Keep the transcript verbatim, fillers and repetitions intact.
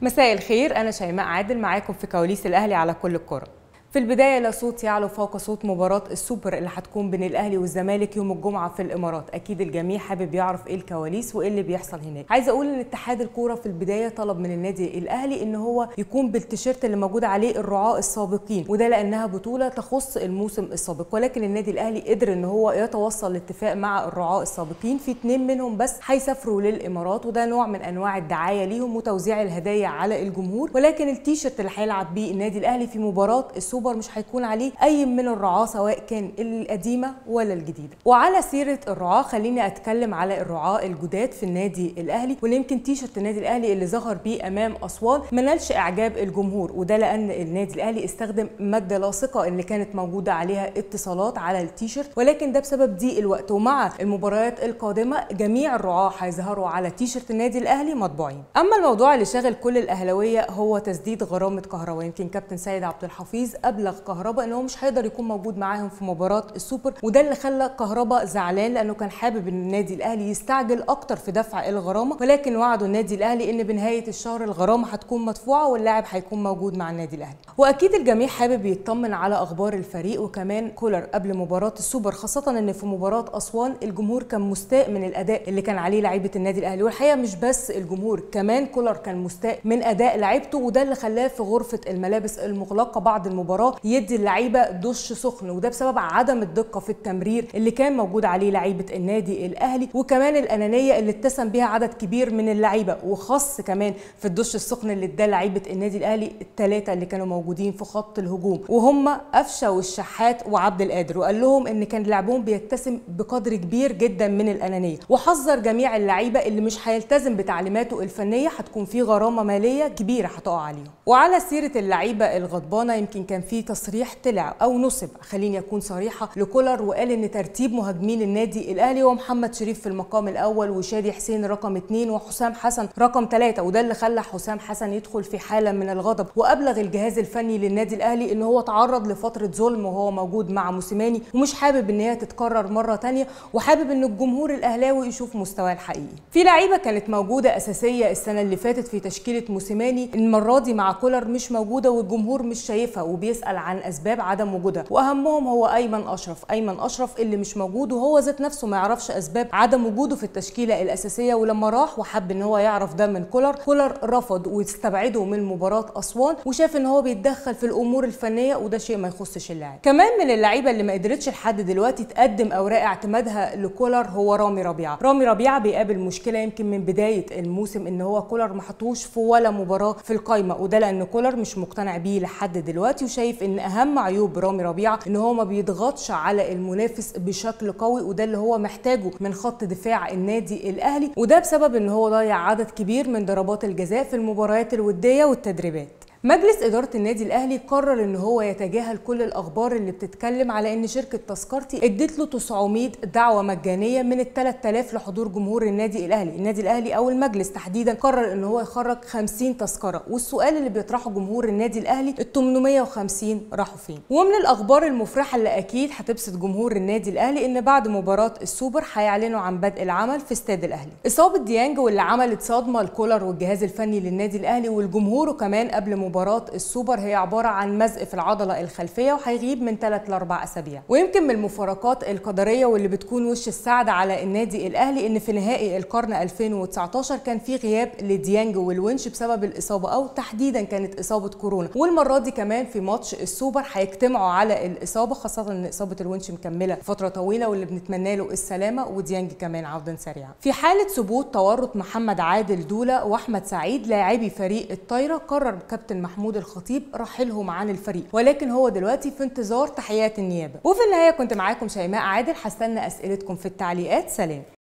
مساء الخير، أنا شيماء عادل معاكم في كواليس الأهلي على كل الكرة. في البداية لا صوت يعلو فوق صوت مباراة السوبر اللي هتكون بين الأهلي والزمالك يوم الجمعة في الإمارات. أكيد الجميع حابب يعرف إيه الكواليس وإيه اللي بيحصل هناك. عايزة أقول إن اتحاد الكورة في البداية طلب من النادي الأهلي إن هو يكون بالتيشيرت اللي موجود عليه الرعاة السابقين، وده لأنها بطولة تخص الموسم السابق، ولكن النادي الأهلي قدر إن هو يتوصل لاتفاق مع الرعاة السابقين في اتنين منهم بس هيسافروا للإمارات، وده نوع من أنواع الدعاية ليهم وتوزيع الهدايا على الجمهور. ولكن التيشيرت اللي هيلعب بيه النادي الأهلي في مباراة السوبر مش هيكون عليه اي من الرعاه سواء كان القديمه ولا الجديده. وعلى سيره الرعاه خليني اتكلم على الرعاه الجداد في النادي الاهلي، واللي يمكن تيشرت النادي الاهلي اللي ظهر بيه امام اسوان ما نالش اعجاب الجمهور، وده لان النادي الاهلي استخدم ماده لاصقه اللي كانت موجوده عليها اتصالات على التيشرت، ولكن ده بسبب ضيق الوقت. ومع المباريات القادمه جميع الرعاه هيظهروا على تيشرت النادي الاهلي مطبوعين. اما الموضوع اللي شاغل كل الاهلاويه هو تسديد غرامه كهرباء. يمكن كابتن سيد عبد الحفيظ ابلغ كهرباء ان هو مش هيقدر يكون موجود معاهم في مباراه السوبر، وده اللي خلى كهرباء زعلان لانه كان حابب ان النادي الاهلي يستعجل اكتر في دفع الغرامه، ولكن وعدوا النادي الاهلي ان بنهايه الشهر الغرامه هتكون مدفوعه واللاعب هيكون موجود مع النادي الاهلي. واكيد الجميع حابب يطمن على اخبار الفريق وكمان كولر قبل مباراه السوبر، خاصه ان في مباراه اسوان الجمهور كان مستاء من الاداء اللي كان عليه لعيبه النادي الاهلي، والحقيقه مش بس الجمهور كمان كولر كان مستاء من اداء لعيبته، وده اللي خلاه في غرفه الملابس المغلقه بعد المباراه يدي اللعيبه دش سخن، وده بسبب عدم الدقه في التمرير اللي كان موجود عليه لعيبه النادي الاهلي، وكمان الانانيه اللي اتسم بها عدد كبير من اللعيبه، وخاص كمان في الدش السخن اللي اداه لعيبه النادي الاهلي الثلاثه اللي كانوا موجودين في خط الهجوم، وهم قفشه والشحات وعبد القادر، وقال لهم ان كان لعبهم بيتسم بقدر كبير جدا من الانانيه، وحذر جميع اللعيبه اللي مش هيلتزم بتعليماته الفنيه هتكون في غرامه ماليه كبيره هتقع عليهم. وعلى سيره اللعيبه الغضبانه يمكن كان في تصريح طلع او نصب، خليني اكون صريحه، لكولر، وقال ان ترتيب مهاجمين النادي الاهلي هو محمد شريف في المقام الاول وشادي حسين رقم اثنين وحسام حسن رقم ثلاثة، وده اللي خلى حسام حسن يدخل في حاله من الغضب، وابلغ الجهاز الفني للنادي الاهلي ان هو تعرض لفتره ظلم وهو موجود مع موسيماني ومش حابب ان هي تتكرر مره ثانيه، وحابب ان الجمهور الاهلاوي يشوف مستواه الحقيقي. في لعيبه كانت موجوده اساسيه السنه اللي فاتت في تشكيله موسيماني، المره دي مع كولر مش موجوده والجمهور مش شايفها وبيسال عن اسباب عدم وجودها، واهمهم هو ايمن اشرف، ايمن اشرف اللي مش موجود وهو ذات نفسه ما يعرفش اسباب عدم وجوده في التشكيله الاساسيه، ولما راح وحب ان هو يعرف ده من كولر، كولر رفض واستبعده من مباراه اسوان وشاف ان هو بيتدخل في الامور الفنيه وده شيء ما يخصش اللاعب. كمان من اللعيبه اللي ما قدرتش لحد دلوقتي تقدم اوراق اعتمادها لكولر هو رامي ربيعه. رامي ربيعه بيقابل مشكله يمكن من بدايه الموسم ان هو كولر ما حطوش في ولا مباراه في القايمه، وده لان كولر مش مقتنع بيه لحد دلوقتي، وشايف ان اهم عيوب رامي ربيعه ان هو ما بيضغطش على المنافس بشكل قوي، وده اللي هو محتاجه من خط دفاع النادي الاهلي، وده بسبب ان هو ضيع عدد كبير من ضربات الجزاء في المباريات الوديه والتدريبات. مجلس إدارة النادي الأهلي قرر إن هو يتجاهل كل الأخبار اللي بتتكلم على إن شركة تذكرتي ادت له تسعمائة دعوة مجانية من ال ثلاثة آلاف لحضور جمهور النادي الأهلي. النادي الأهلي أو المجلس تحديدا قرر إن هو يخرج خمسين تذكرة، والسؤال اللي بيطرحه جمهور النادي الأهلي ال ثمانمائة وخمسين راحوا فين؟ ومن الأخبار المفرحة اللي أكيد هتبسط جمهور النادي الأهلي إن بعد مباراة السوبر هيعلنوا عن بدء العمل في استاد الأهلي. إصابة ديانج واللي عملت صدمة لكولر والجهاز الفني للنادي الأهلي والجمهور وكمان قبل مباراة السوبر هي عبارة عن مزق في العضلة الخلفية وهيغيب من ثلاث لأربع أسابيع. ويمكن من المفارقات القدرية واللي بتكون وش السعد على النادي الأهلي إن في نهائي القرن ألفين وتسعتاشر كان في غياب لديانج والونش بسبب الإصابة أو تحديدا كانت إصابة كورونا، والمرة دي كمان في ماتش السوبر هيجتمعوا على الإصابة، خاصة إن إصابة الونش مكملة فترة طويلة واللي بنتمنى له السلامة، وديانج كمان عودا سريعا. في حالة ثبوت تورط محمد عادل دولة وأحمد سعيد لاعبي فريق الطايرة، قرر كابتن محمود الخطيب رحيلهم عن الفريق، ولكن هو دلوقتي في انتظار تحيات النيابه. وفي النهايه كنت معاكم شيماء عادل، هستنى اسئلتكم في التعليقات. سلام.